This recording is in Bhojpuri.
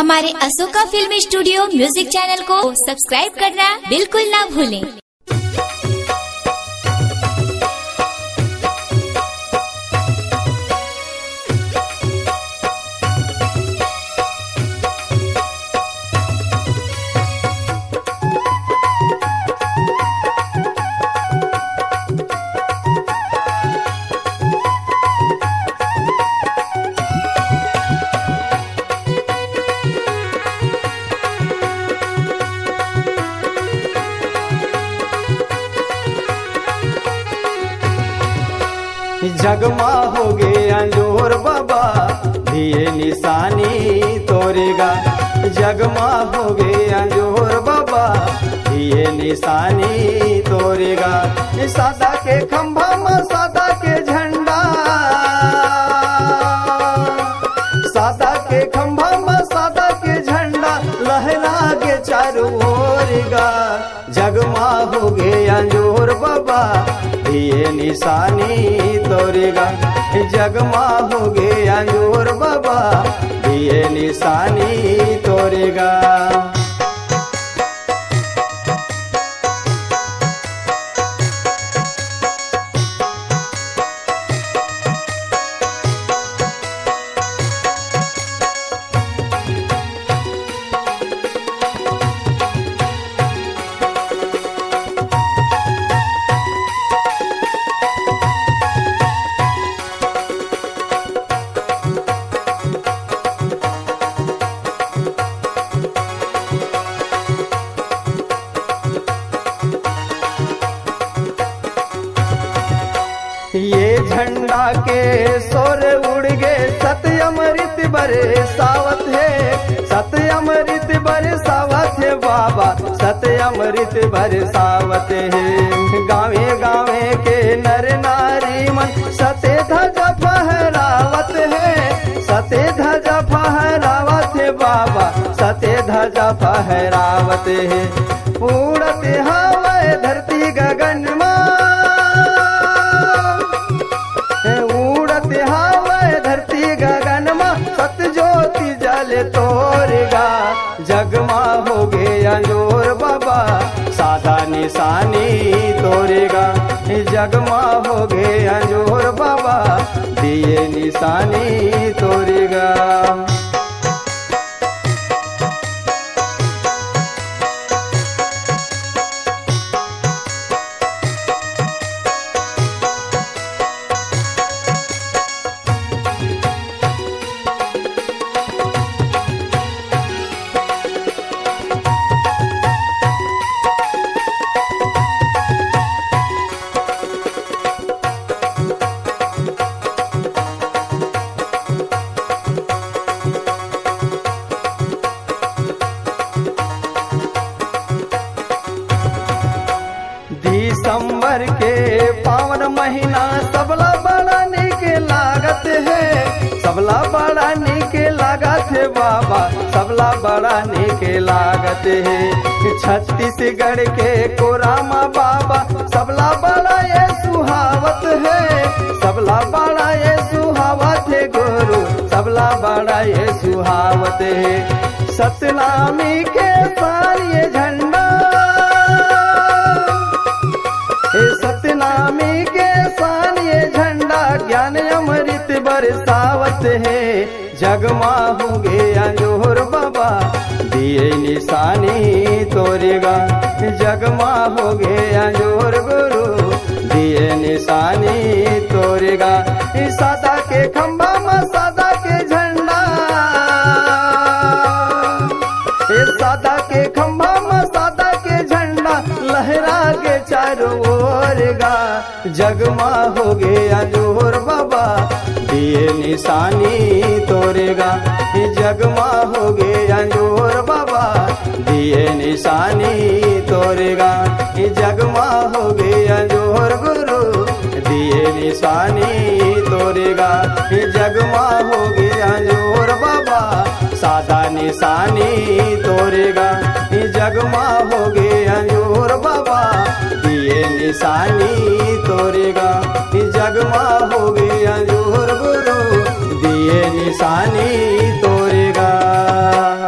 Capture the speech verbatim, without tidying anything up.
हमारे Ashoka film studio music channel को सब्सक्राइब करना बिल्कुल ना भूलें। जगमा हो गया जोर बाबा दिए निशानी तोरेगा। जगमा हो गया जोर बाबा दिए निशानी तोरेगा। सादा के खंभा में सादा के झंडा, सादा के खंभा में सादा के झंडा लहरा के चारों ओरेगा। जगमा हो गया जोर बाबा दिए निशानी तोरेगा। जगमा हो गया जोर बाबा दिए निशानी तोरेगा। ये झंडा के सोर उड़ गए सत्य अमृत बरसावत है। सत्य अमृत बरसावत है बाबा, सत्य अमृत बरसावत है। गावे गावे के नर नारी मन सत्य ध्वजा फहरावत है। सत्य ध्वजा फहरावत है बाबा, सत्य ध्वजा फहरावत है। उड़त हवा धरती गगन में, उड़त हवा धरती गगन में सत्य ज्योति जल तोरेगा। जगमा हो गया जोर बाबा सादा निशानी तोरेगा। जगमा हो गया जोर बाबा दिए निशानी तोरेगा। दिसंबर के पावन महीना सबला बड़ा निक लागत है। सबला बड़ा निक लागत है बाबा, सबला बड़ा निक लागत है। छत्तीसगढ़ के कोरामा बाबा सबला बड़ा ये सुहावत है। सबला बड़ा ये सुहावत है गुरु, सबला बड़ा ये सुहावत है। सतनामी के साल ये झंडा, सतनामी के सान ये झंडा ज्ञान अमृत बरसावत है। जगमा हो गया जोर बाबा दिए निशानी तोरेगा। जगमा हो गया जोर गुरु दिए निशानी तोरेगा। सादा के खंभा में सादा के झंडा, सादा के खंभा में सादा के झंडा लहरा के चारों ओरेगा। जगमा हो गया जोर बाबा दिए निशानी तोरेगा। जगमा हो गया जोर बाबा दिए निशानी तोरेगा। जगमा हो गया जोर गुरु दिए निशानी तोरेगा। जगमा हो गया जोर बाबा सादा निशानी तोरेगा। जगमा हो गया जोर बाबा दिए निशानी तोरेगा। जगमा हो गया जोर गुरु दिए निशानी तोरेगा।